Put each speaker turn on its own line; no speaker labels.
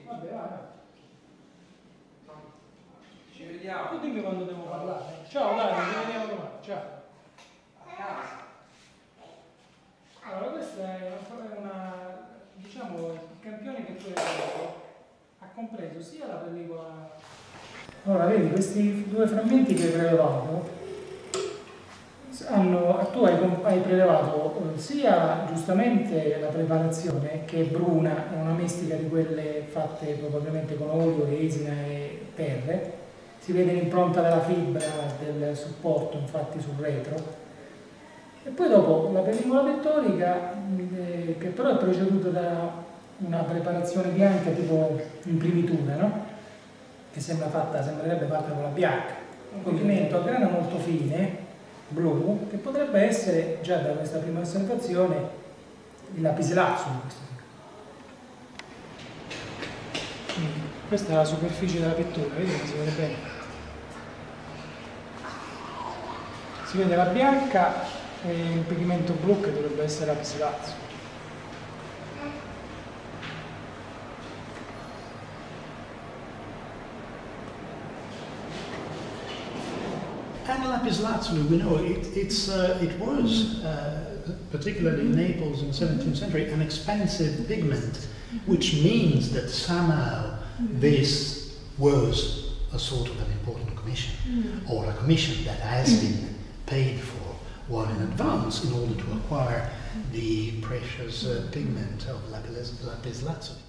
vabbè, vai.
Ci vediamo.
Tu dimmi quando devo parlare. Ciao, dai, ci vediamo domani. Ciao.
A casa.
Allora, questa è una, diciamo, il campione che tu hai preso ha compreso sia la pellicola. Allora, vedi, questi due frammenti che hai prelevato tu hai prelevato sia giustamente la preparazione, che è bruna, è una mestica di quelle fatte probabilmente con olio, resina e terre. Si vede l'impronta della fibra del supporto, infatti, sul retro. E poi dopo la pellicola pittorica, che però è preceduta da una preparazione bianca tipo imprimitura, no? Che sembrerebbe fatta con la bianca. Un pigmento a grana molto fine, blu, che potrebbe essere, già da questa prima osservazione, il lapislazuli. Questa è la superficie della pittura, vedete che si vede bene? Si vede la bianca e il pigmento blu che dovrebbe essere lapislazuli.
And lapislazuli, we know it was, particularly in Naples in the 17th century, an expensive pigment, which means that somehow this was a sort of an important commission, or a commission that has been paid for well in advance in order to acquire the precious pigment of lapislazuli.